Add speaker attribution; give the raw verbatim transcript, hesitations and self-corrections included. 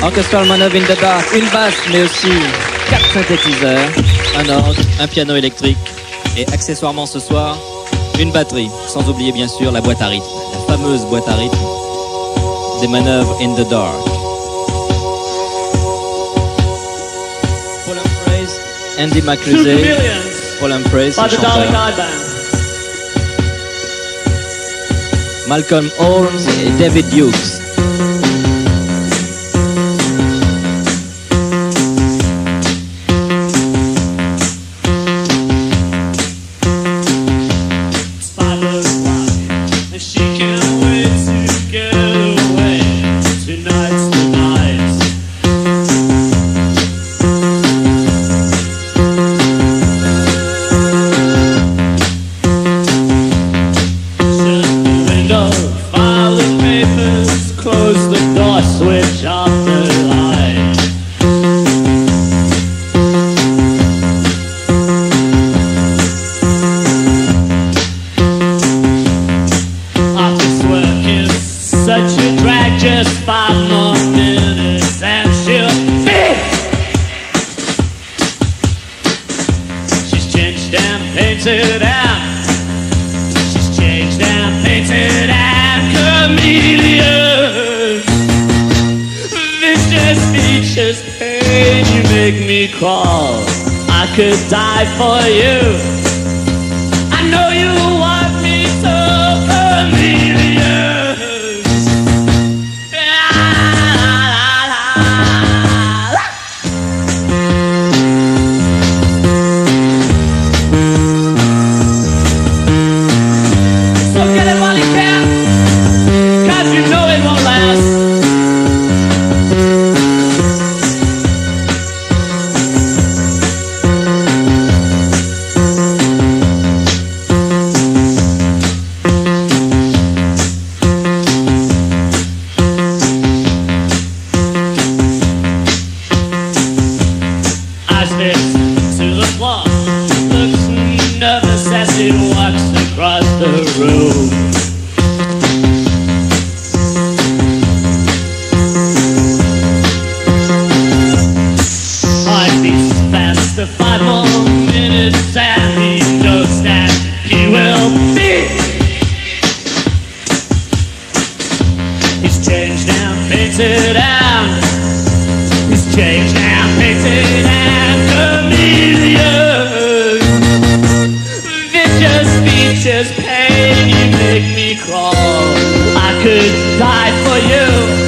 Speaker 1: Orchestral Manoeuvres in the Dark, une basse mais aussi quatre synthétiseurs, un orgue, un piano électrique et accessoirement ce soir, une batterie, sans oublier bien sûr la boîte à rythme, la fameuse boîte à rythme des Manœuvres in the Dark. Paul Praise, Andy
Speaker 2: Two
Speaker 1: McCluskey,
Speaker 2: Chameleons
Speaker 1: Paul Praise,
Speaker 2: by
Speaker 1: le
Speaker 2: the Dark
Speaker 1: chanteur,
Speaker 2: Eye Band.
Speaker 1: Malcolm Holmes et David Hughes.
Speaker 2: Switch off the light. Office work is such a drag, just five more minutes and she'll be. She's changed and painted and she's changed and painted and chameleon. Vicious pain, you make me crawl. I could die for you. I know you want me so, chameleon. So get it while you can, 'cause you know it won't last. To the floor, looks nervous as he walks across the room. Heart beats faster, five more minutes, and he knows that he will be. He's changed and painted and he's changed and painted and chameleon. Vicious features, pain, you make me crawl. I could die for you.